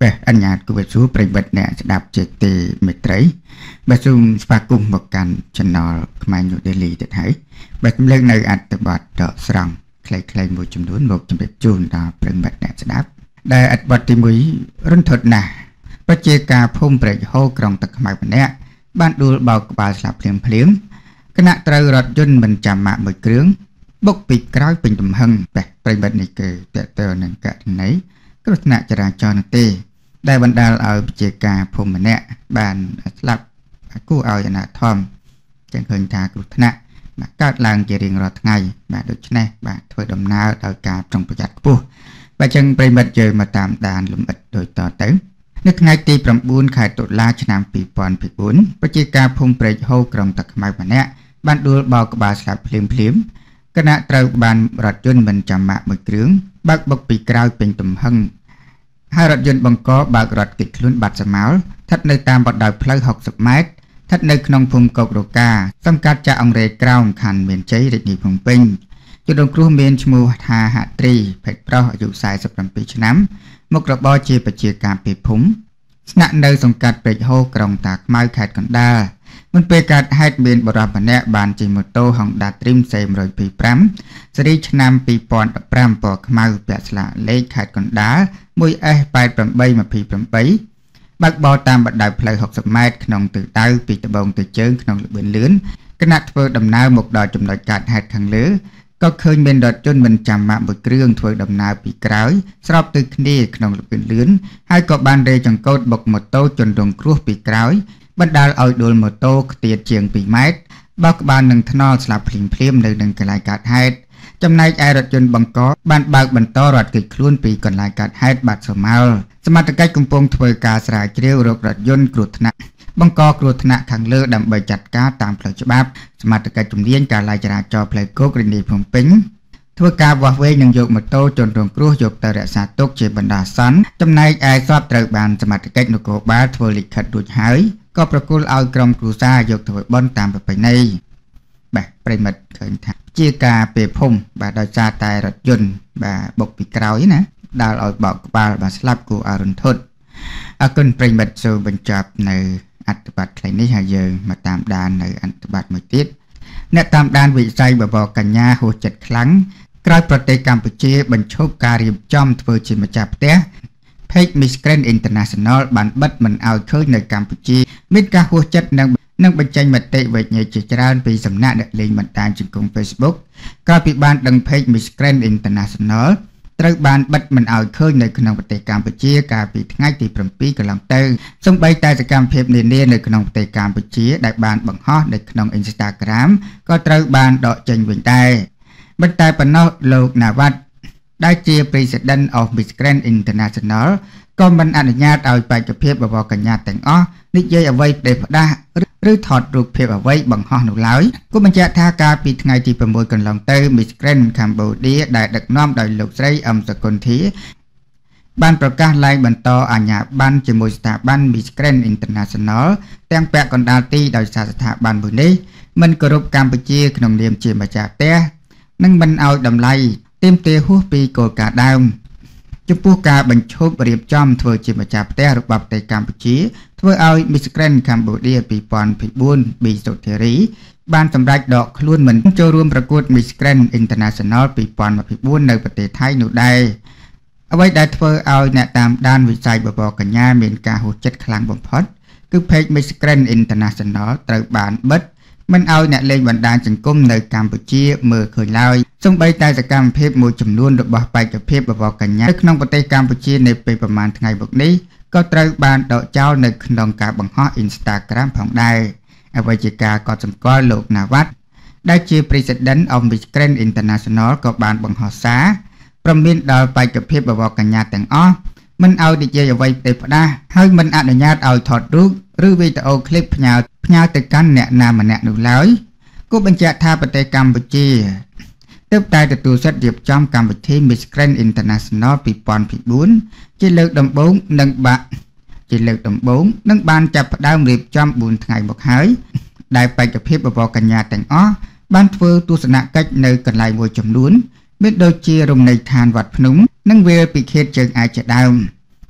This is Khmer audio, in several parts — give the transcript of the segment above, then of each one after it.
អញ្ញាតគូវិទ្យាប្រិបត្តិអ្នកស្ដាប់ជាទីមេត្រីបាទសូមស្វាគមន៍មកកាន់ Channel ខ្មែរ New Daily ទៀតហើយបាទខ្ញុំលើកនៅអត្ថបទដកស្រង់ខ្លីៗមួយចំនួនមកជម្រាបជូនដល់ប្រិបត្តិអ្នកស្ដាប់ដែលអត្ថបទទី1រន្ធត់ណាស់ប្រជាការភូមិព្រែកហូរក្រុងទឹកខ្មៅម្នាក់បានដួលបោកក្បាលស្លាប់ភ្លាមគណៈត្រូវរថយន្តមិនចាំម៉ាកមួយគ្រឿងបុកពីក្រោយពេញទំហឹងបាទប្រិបត្តិនេះគឺតើតើនឹងករណីគ្រោះថ្នាក់ចរាចរណ៍នោះទេដែលបណ្ដាលឲ្យប្រជាការភូមិម្នាក់បានស្លាប់គួរឲ្យអាណត្តិធំចឹងឃើញថាគ្រោះថ្នាក់បាទកើតឡើងជារៀងរាល់ថ្ងៃបាទដូច្នេះបាទធ្វើដំណើរដោយការប្រុងប្រយ័ត្នខ្ពស់បាទចឹងប្រិមិត្តយើងមកតាមដានលម្អិតដូចតទៅនៅថ្ងៃទី9ខែតុលាឆ្នាំ2024ប្រជាការភូមិព្រែកហូរក្រុងទឹកខ្មៅម្នាក់បានដួលបោកក្បាលស្លាប់ភ្លាមគណៈត្រូវបានរថយន្តមិនចាំម៉ាកមួយគ្រឿងបើកបុកពីក្រោយពេញទំហឹងហើយរថយន្តបង្កបើករត់គេចខ្លួនបាត់សមោលស្ថិតនៅតាមបណ្ដោយផ្លូវ60ម៉ែត្រស្ថិតនៅក្នុងភូមិកោករកាសង្កាត់ចាក់អង្រែក្រោមខណ្ឌមានជ័យរាជធានីភ្នំពេញជនរងគ្រោះមានឈ្មោះថាហត្រីភេទប្រុសអាយុ47ឆ្នាំមុខរបរជាប្រជាការពីភូមិស្នាក់នៅសង្កាត់ព្រែកហូរក្រុងតាខ្មៅខេត្តកណ្ដាលមុនពេលកើតហេតុមានបរិបម្នាក់បានជិះម៉ូតូ Honda Dream C125 ស៊េរីឆ្នាំ2015ពណ៌ខ្មៅពាក់ស្លាកលេខខេត្តកណ្ដាល 1S8828 បើកបរតាមបណ្ដោយផ្លូវ60ម៉ែត្រក្នុងទិសដៅពីត្បូងទៅជើងក្នុងល្បឿនលឿនគណៈធ្វើដំណើរមកដល់ចំណុចកើតហេតុខាងលើក៏ឃើញមានរថយន្តមិនចាំម៉ាកមួយគ្រឿងធ្វើដំណើរពីក្រោយស្របទៅគ្នាក្នុងល្បឿនលឿនហើយក៏បានរេចង្កូតបុកម៉ូតូជនរងគ្រោះពីក្រោយបណ្ដាលឲ្យដួលម៉ូតូខ្ទាតជាង2ម៉ែត្របោកក្បាលនឹងថ្នល់ស្លាប់ភ្លាមនៅនឹងកន្លែងកើតហេតុចំណែកឯរថយន្តបង្កបានបើកបន្តរត់គេចខ្លួនពីកន្លែងកើតហេតុបាត់សមោលសមត្ថកិច្ចកំពុងធ្វើការស្រាវជ្រាវរករថយន្តគ្រោះថ្នាក់បង្កគ្រោះថ្នាក់ខាងលើដើម្បីចាត់ការតាមផ្លូវច្បាប់សមត្ថកិច្ចជំនាញការឡាយចរាចរណ៍ផ្លូវគោករាជធានីភ្នំពេញធ្វើការវាស់វែងនិងយកម៉ូតូជនរងគ្រោះយកទៅរក្សាទុកជាបណ្ដាអាសន្នចំណែកឯសពត្រូវបានសមត្ថកិច្ចនគរបាលធ្វើលិខិតរួចហើយក៏ប្រគល់ឲ្យក្រុមគ្រួសារយកទៅបន់តាមប្រពៃណីបាទប្រិមិត្តឃើញថាជាការពេលភូមិបាទដោយសារតែរថយន្តបាទបុកពីក្រោយណាដាល់ឲ្យបោកក្បាលបាទស្លាប់គួរឲ្យរន្ធត់អរគុណប្រិមិត្តសូមបញ្ចប់នៅអត្ថបទខ្លីនេះហើយយើងមកតាមដាននៅអត្ថបទមួយទៀតអ្នកតាមដានវិស័យបបរកញ្ញាហួសចិត្តខ្លាំងក្រោយប្រទេសកម្ពុជាបញ្ឈប់ការរៀបចំធ្វើជាម្ចាស់ផ្ទះPage Miss Grand International បានបិទមិនឲ្យឃើញនៅកម្ពុជាមានការហួសចិត្តនិងបញ្ចេញមតិវិជ្ជាជាច្រើនពីសំណាក់អ្នកលេងបណ្ដាញសង្គម Facebook ក្រោយពីបានដឹង Page Miss Grand International ត្រូវបានបិទមិនឲ្យឃើញនៅក្នុងប្រទេសកម្ពុជាកាលពីថ្ងៃទី7កន្លងទៅសូម្បីតែសកម្មភាពនានានៅក្នុងប្រទេសកម្ពុជាដែលបានបង្ហោះនៅក្នុង Instagram ក៏ត្រូវបានដកចេញវិញដែរមិនតែប៉ុណ្ណោះលោកណាវ៉ាត់ដែលជា President of Miss Grand International ក៏មិនអនុញ្ញាតឲ្យបេក្ខភាពបបរកញ្ញាទាំងអស់និយាយអ្វីផ្ដេសផ្ដាសឬថតរូបភាពអ្វីបង្ហោះនោះឡើយគូបញ្ជាក់ថាកាលពីថ្ងៃទី6កន្លងទៅ Miss Grand Cambodia ដែលដឹកនាំដោយលោកស្រីអឹមសុគន្ធាបានប្រកាសឡើងបន្តអាជ្ញាប័ណ្ណជាមួយស្ថាប័ន Miss Grand International ទាំងពាក់កណ្ដាលទីដោយសារស្ថាប័នមួយនេះមិនគោរពកម្ពុជាក្នុងនាមជាម្ចាស់ផ្ទះនិងមិនឲ្យតម្លៃទាមទារហួសពីគោលការណ៍ដើមចំពោះការបញ្ឈប់រៀបចំធ្វើជាម្ចាស់ផ្ទះរបស់ប្រទេសកម្ពុជាធ្វើឲ្យ Miss Grand Cambodia 2024 B សុធារីបានសម្រេចដកខ្លួនមិនចូលរួមប្រកួត Miss Grand International 2024នៅប្រទេសថៃនោះដែរអ្វីដែលធ្វើឲ្យអ្នកតាមដានវិស័យបបរកញ្ញាមានការហួសចិត្តខ្លាំងបំផុតគឺ Page Miss Grand International ត្រូវបានបិទមិនឲ្យអ្នកលេងបណ្ដាញសង្គមនៅកម្ពុជាមើលឃើញឡើយសូម្បីតែសកម្មភាពមួយចំនួនរបស់បេក្ខភាពបបរកញ្ញានៅក្នុងប្រទេសកម្ពុជានៅពេលប្រមាណថ្ងៃមុខនេះក៏ត្រូវបានដកចោលនៅក្នុងការបង្ហោះ Instagram ផងដែរអ្វីជាការកត់សម្គាល់លោកណាវ៉ាត់ដែលជា President of Miss Grand International ក៏បានបង្ហោះសារព្រមមានដល់បេក្ខភាពបបរកញ្ញាទាំងអស់មិនឲ្យនិយាយអ្វីផ្ដេសផ្ដាសហើយមិនអនុញ្ញាតឲ្យថតរូបឬវីដេអូឃ្លីបផ្ញើទៅកាន់អ្នកណាម្នាក់នោះឡើយគូបញ្ជាក់ថាប្រទេសកម្ពុជាទើបតែទទួលសិទ្ធិរៀបចំកម្មវិធី Miss Grand International 2024ជាលើកដំបូងនិងបានចាប់ផ្ដើមរៀបចំ4ថ្ងៃមកហើយដែលបេក្ខភាពបបរកញ្ញាទាំងអស់បានធ្វើទស្សនកិច្ចនៅកន្លែងមួយចំនួនមានដូចជារមណីយដ្ឋានវត្តភ្នំនិងវាលពិឃាតជើងឯកជាដើម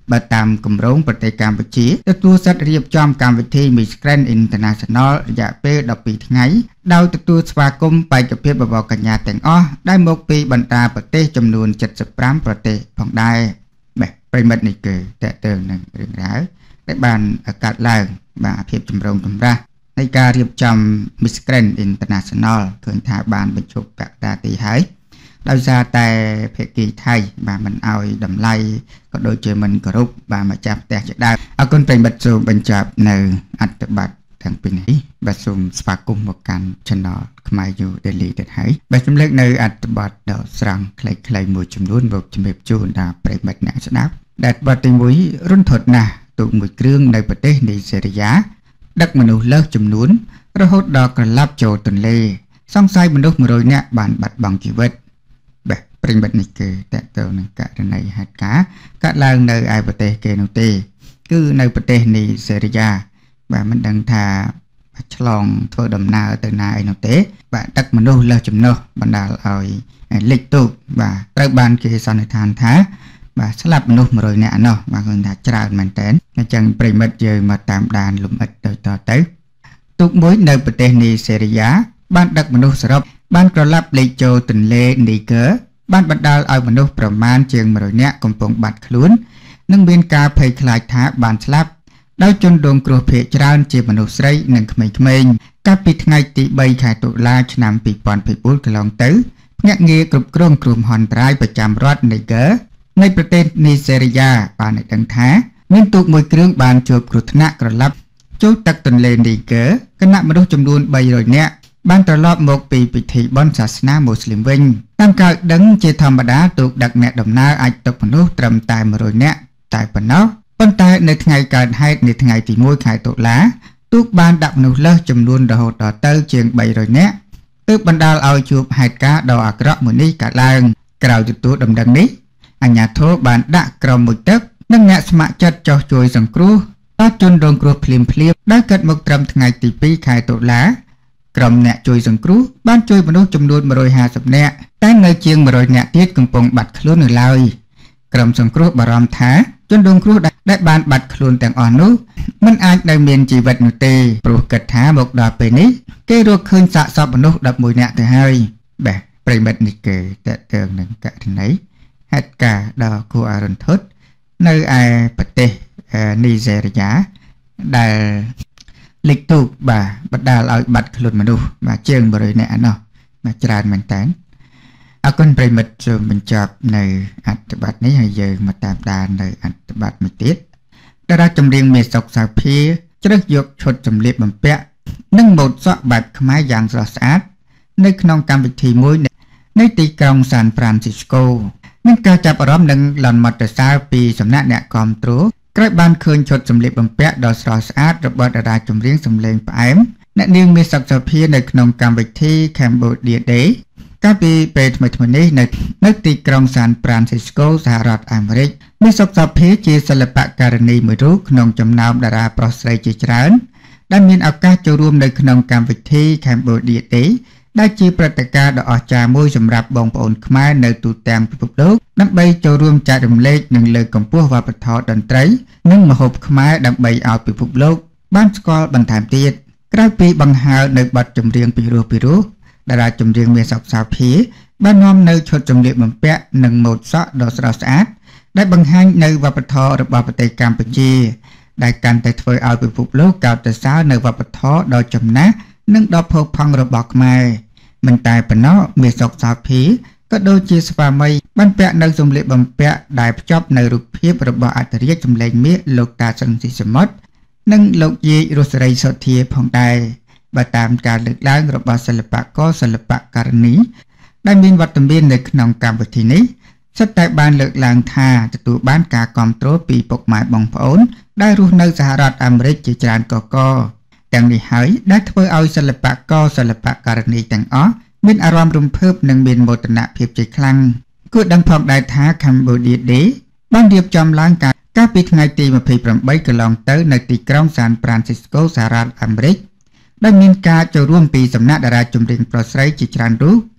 បើតាមគម្រោងប្រទេសកម្ពុជាទទួលសិទ្ធិរៀបចំកម្មវិធី Miss Grand International រយៈពេល12ថ្ងៃដោយទទួលស្វាគមន៍បេក្ខភាពបបកញ្ញាទាំងអស់ដែលមកពីបណ្ដាប្រទេសចំនួន75ប្រទេសផងដែរបាទប្រិមិត្តនេះគឺតើតើនឹងរឿងរ៉ាវដែលបានកាត់ឡើងបាទភាពចម្រូងចម្រាសនៃការរៀបចំ Miss Grand International ឃើញថាបានបញ្ឈប់កត្តាទីហើយដោយសារតែភាគីថៃបាទមិនអោយតម្លៃក៏ដូចជាមិនគោរពបាទម្ចាស់ផ្ទះជាដើមអរគុណប្រិយមិត្តសូមបញ្ចប់នៅអត្ថបទទាំងពីរនេះបាទសូមស្វាគមន៍មកកាន់ Channel ខ្មែរ You Daily ទៀតហើយបាទជំរាបនៅអត្ថបទដ៏ស្រង់ខ្លីៗមួយចំនួនមកជំរាបជូនដល់ប្រិយមិត្តអ្នកស្ដាប់ដែលបទទី1រុនធត់ណាស់ទូកមួយគ្រឿងនៅប្រទេសនីសេរីយ៉ាដឹកមនុស្សលើសចំនួនរហូតដល់ក្រឡាប់ចូលទន្លេសង្ស័យមនុស្ស100នាក់បានបាត់បង់ជីវិតបាទប្រិយមិត្តនេះគឺតើតើនឹងករណីហេតុការណ៍កើតឡើងនៅឯប្រទេសគេនោះទេគឺនៅប្រទេសនីសេរីយ៉ាបាទមិនដឹងថាឆ្លងធ្វើដំណើរទៅណាអីនោះទេបាទដឹកមនុស្សលើសចំណុះបណ្ដាលឲ្យលិចទូកបាទត្រូវបានគេសន្និដ្ឋានថាបាទស្លាប់មនុស្ស100នាក់នោះបាទគាត់ថាច្រើនមែនតើអញ្ចឹងប្រិមិត្តយើងមកតាមដានលំអិតទៅទូកមួយនៅប្រទេសនីសេរីយ៉ាបានដឹកមនុស្សសរុបបានក្រឡាប់លេចចូលទន្លេនីហ្គើបានបណ្ដាលឲ្យមនុស្សប្រមាណជាង100នាក់កំពុងបាត់ខ្លួននិងមានការភ័យខ្លាចថាបានស្លាប់ដោយជនរងគ្រោះភ័យច្រើនជាមនុស្សស្រីនិងក្មេងៗកាលពីថ្ងៃទី3ខែតុលាឆ្នាំ2024កន្លងទៅភ្នាក់ងារគ្រប់គ្រងគ្រោះមហន្តរាយប្រចាំរដ្ឋនីហ្គើនៃប្រទេសនីសេរីយ៉ាបានឲ្យដឹងថាមានទូកមួយគ្រឿងបានជួបគ្រោះថ្នាក់ក្រឡាប់ចូលទឹកទន្លេនីហ្គើគណៈមនុស្សចំនួន300នាក់បានត្រឡប់មកពីពិធីបុណ្យសាសនាមូស្លីមវិញតាមការដឹងជាធម្មតាទូកដឹកអ្នកដំណើរអាចដឹកមនុស្សត្រឹមតែ100នាក់តែប៉ុណ្ណោះប៉ុន្តែនៅថ្ងៃកើតហេតុនៃថ្ងៃទី1ខែតុលាទូកបានដាក់មនុស្សលើសចំនួនរហូតដល់ទៅជាង300នាក់ទើបបណ្ដាលឲ្យជួបហេតុការណ៍ដ៏អាក្រក់មួយនេះកើតឡើងក្រោយទទួលដំណឹងនេះអាជ្ញាធរបានដាក់ក្រុមមុជទឹកនិងអ្នកស្ម័គ្រចិត្តចុះជួយសង្គ្រោះដល់ជនរងគ្រោះភ្លាមដោយកាត់មកត្រឹមថ្ងៃទី2ខែតុលាក្រុមអ្នកជួយសង្គ្រោះបានជួយមនុស្សចំនួន150នាក់តែនៅជាង100នាក់ទៀតកំពុងបាត់ខ្លួននៅឡើយក្រុមសង្គ្រោះបារម្ភថាជនរងគ្រោះដែលបានបាត់ខ្លួនទាំងអស់នោះមិនអាចនៅមានជីវិតនោះទេព្រោះគិតថាមកដល់ពេលនេះគេរកឃើញសាកសពមនុស្ស11នាក់ទៅហើយបាទប្រិមិត្តនេះគេតើតើនឹងករណីហេតុការណ៍ដ៏គួរឲ្យរន្ធត់នៅឯប្រទេសនីសេរីយ៉ាដែលលិចទូកបាទបណ្ដាលឲ្យបាត់ខ្លួនមនុស្សបាទជាង100នាក់នោះបាទច្រើនមែនតើអរគុណប្រិមិត្តសូមបញ្ចប់នៅអត្ថបទនេះហើយយើងមកតាមដាននៅអត្ថបទមួយទៀតតារាចម្រៀងមេសុកសាភាជ្រើសយកឈុតសម្លៀកបំពាក់និងម៉ូដសក់បែបខ្មែរយ៉ាងស្រស់ស្អាតនៅក្នុងកម្មវិធីមួយនៅទីក្រុងសានហ្វ្រាន់ស៊ីស្កូមានការចាប់អារម្មណ៍និងលន់មាត់សរសើរពីសំណាក់អ្នកគាំទ្រក្រោយបានឃើញឈុតសម្លៀកបំពាក់ដ៏ស្រស់ស្អាតរបស់តារាចម្រៀងសម្លេងផ្អែមអ្នកនាងមេសុកសាភានៅក្នុងកម្មវិធី Cambodia Day កាលពីពេលថ្មីៗនេះនៅទីក្រុងសានហ្វ្រាន់ស៊ីស្កូសហរដ្ឋអាមេរិកមេសុកសាភាជាសិល្បករនីមួយរូបក្នុងចំណោមតារាប្រុសស្រីជាច្រើនដែលមានឱកាសចូលរួមនៅក្នុងកម្មវិធី Cambodia Day ដែលជាព្រឹត្តិការណ៍ដ៏អស្ចារ្យមួយសម្រាប់បងប្អូនខ្មែរនៅទូទាំងពិភពលោកដើម្បីចូលរួមចែករំលែកនិងលើកកម្ពស់វប្បធម៌តន្ត្រីនិងម្ហូបខ្មែរដើម្បីឲ្យពិភពលោកបានស្គាល់បន្ថែមទៀតក្រៅពីបង្ហើរនៅបទចម្រៀងពីរោះតារាចម្រៀងមេសុកសាភាបាននាំនៅឈុតសម្លៀកបំពាក់និងម៉ូដសក់ដ៏ស្រស់ស្អាតដែលបង្ហាញនៅវប្បធម៌របស់ប្រទេសកម្ពុជាដែលកាន់តែធ្វើឲ្យពិភពលោកកោតសរសើរនៅវប្បធម៌ដ៏ចំណាស់និងដ៏ផូរផង់របស់ខ្មែរមិនតែប៉ុណ្ណោះមេសុកសាភាក៏ដូចជាស្វាមីបានពាក់នៅសម្លៀកបំពាក់ដែលភ្ជាប់នៅរូបភាពរបស់អធិរាជសម្លេងមាសលោកតាសឹងស៊ីសមុទ្រនិងលោកយាយរស់សេរីសុទ្ធាផងដែរបើតាមការលើកឡើងរបស់សិល្បករសិល្បករនីដែលមានវត្តមាននៅក្នុងកម្មវិធីនេះសុទ្ធតែបានលើកឡើងថាទទួលបានការគាំទ្រពីពុកម៉ែបងប្អូនដែលរស់នៅសហរដ្ឋអាមេរិកជាច្រើនកកទាំងនេះហើយដែលធ្វើឲ្យសិល្បករសិល្បករនីទាំងអស់មានអារម្មណ៍រំភើបនិងមានមោទនភាពជាខ្លាំងគួរដឹងផងដែរថា Cambodia Day បានរៀបចំឡើងកាលពីថ្ងៃទី28កន្លងទៅនៅទីក្រុងសានហ្វ្រាន់ស៊ីស្កូសហរដ្ឋអាមេរិកដែលមានការចូលរួមពីសំណាក់តារាចម្រៀងប្រុសស្រីជាច្រើនរូប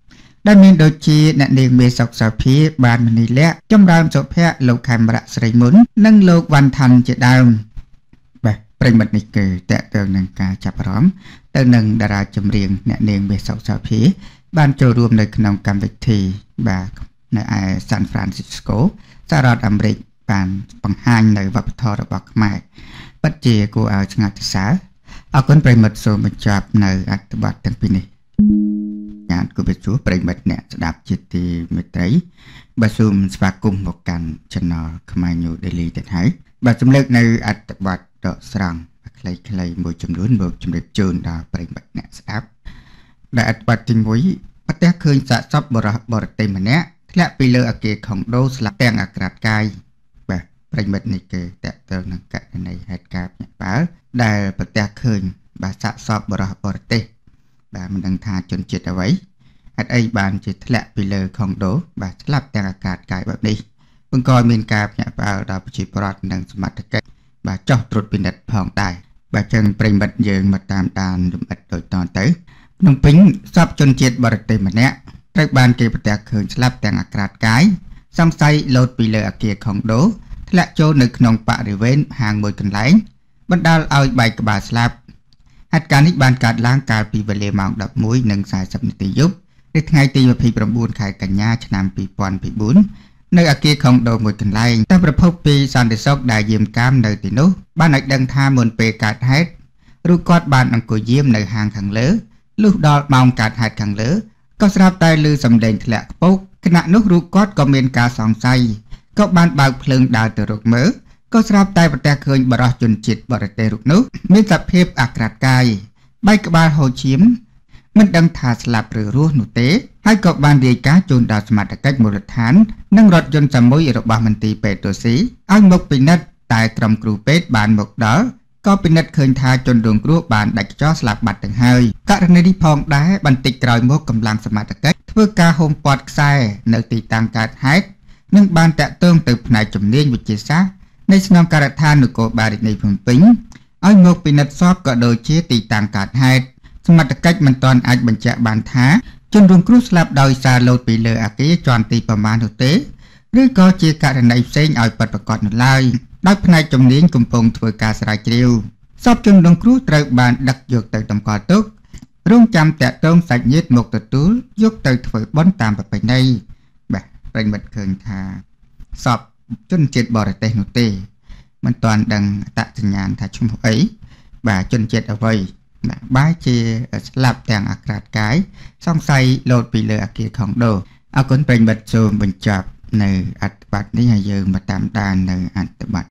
ដែលមានដូចជាអ្នកនាងមេសុកសាភាបានមនីលៈចម្រើនសុភ័ក្រលោកខេមរៈស្រីមុននិងលោកវ៉ាន់ថាន់ជាដើមបាទប្រិមិត្តនេះគឺតកតើនឹងការចាប់អារម្មណ៍ទៅនឹងតារាចម្រៀងអ្នកនាងមេសុកសាភាបានចូលរួមនៅក្នុងកម្មវិធីបាទនៅឯ San Francisco សហរដ្ឋអាមេរិកបានបង្ហាញនៅវប្បធម៌របស់ខ្មែរពិតជាគួរឲ្យឆ្ងាញ់សរសើរអរគុណប្រិមិត្តសូមបញ្ចប់នៅអត្ថបទទាំងពីរនេះញាតិគូបិជួប្រិមិត្តអ្នកស្ដាប់ជាទីមេត្រីបាទសូមស្វាគមន៍មកកាន់ Channel ខ្មែរ New Daily ទៅហើយបាទជំលើកនៅអត្ថបទដកស្រង់ខ្លីៗមួយចំនួនមកជម្រាបជូនដល់ប្រិមិត្តអ្នកស្ដាប់ដែលអត្ថបទទី1ប្រទះឃើញសាកសពបរិះបរទេសម្នាក់ធ្លាក់ពីលើអគារខុងដូស្លាប់ទាំងអាក្រាតកាយបាទប្រិមិត្តនេះគឺតកតើនឹងករណីហេតុការណ៍ញាក់បាល់ដែលប្រទះឃើញបាទសាកសពបរិះបរទេសបាទមិនដឹងថាជនជាតិអ្វីហេតុអីបានជាធ្លាក់ពីលើខុងដូបាទស្លាប់ទាំងអាក្រាតកាយបែបនេះបង្កឲ្យមានការភ្ញាក់ផ្អើលដល់ប្រជាពលរដ្ឋនិងសមត្ថកិច្ចបាទចោះត្រួតពិនិត្យផងដែរបាទចឹងប្រិមិត្តយើងមកតាមដានលំអិតដូចតទៅក្នុងពេញសពជនជាតិបរទេសម្នាក់ត្រូវបានគេប្រទះឃើញស្លាប់ទាំងអាក្រាតកាយសង្ស័យលោតពីលើអគារខុងដូធ្លាក់ចូលនៅក្នុងបរិវេណហាងមួយកន្លែងបណ្ដាលឲ្យបែកក្បាលស្លាប់ហេតុការណ៍នេះបានកើតឡើងកាលពីវេលាម៉ោង 11:40 នាទីយប់នៅថ្ងៃទី 29 ខែកញ្ញាឆ្នាំ2024នៅអគារខុងដូមួយកន្លែងតាមប្រភពពីសន្តិសុខដែលយាមកាមនៅទីនោះបានឲ្យដឹងថាមុនពេលកើតហេតុរូបគាត់បានអង្គុយយាមនៅហាងខាងលើលុះដល់ម៉ោងកើតហេតុខាងលើក៏ស្រាប់តែឮសំឡេងធ្លាក់ខ្ពស់ខណៈនោះរូបគាត់ក៏មានការសង្ស័យក៏បានបើកភ្លើងដើរទៅរកមើលក៏ស្រាប់តែប្រទះឃើញបរិះជនជាតិបរទេសរូបនោះមានសភាពអាក្រាតកាយបែកក្បាលហូរឈាមមិនដឹងថាស្លាប់ឬរស់នោះទេហើយក៏បានរាយការណ៍ជូនដល់សមត្ថកិច្ចមូលដ្ឋាននិងរថយន្តសាមួយរបស់មន្ទីរពេទ្យទូស៊ីឲ្យមកពិនិត្យតែក្រុមគ្រូពេទ្យបានមកដល់ក៏ពិនិត្យឃើញថាជនរងគ្រោះបានដាច់ខ្យល់ស្លាប់បាត់ទាំងហើយករណីនេះផងដែរបន្តិចក្រោយមកកម្លាំងសមត្ថកិច្ចធ្វើការហុំព័ទ្ធខ្សែនៅទីតាំងកើតហេតុនិងបានតាក់ទងទៅផ្នែកជំនាញវិទ្យាសាស្ត្រនៃស្នងការដ្ឋាននគរបាលរាជធានីភ្នំពេញឲ្យមកពិនិត្យសពក៏ដូចជាទីតាំងកើតហេតុសមត្ថកិច្ចមិនទាន់អាចបញ្ជាក់បានថាជនរងគ្រោះស្លាប់ដោយសារលោតពីលើអគារជាន់ទីប្រមាណនោះទេឬក៏ជាករណីផ្សេងឲ្យពិតប្រាកដនោះឡើយដោយផ្នែកជំនាញកំពុងធ្វើការស្រាវជ្រាវសពជនរងគ្រោះត្រូវបានដឹកយកទៅតម្កល់ទុករងចាំតាក់ទងសាច់ញាតិមកទទួលយកទៅធ្វើបុណ្យតាមប្រពៃណីបាទប្រិមិត្តឃើញថាសពជនជាតិបរទេសនោះទេមិនទាន់ដឹងអត្តសញ្ញាណថាឈ្មោះអីបាទជនជាតិអ្វីបាទបែរជាស្លាប់ទាំងអាក្រាតកាយសង្ស័យលោតពីលើអគារខុងដូអរគុណប្រិមិត្តសូមបញ្ចប់នៅអត្ថបទនេះហើយយើងមកតាមដាននៅអត្ថបទ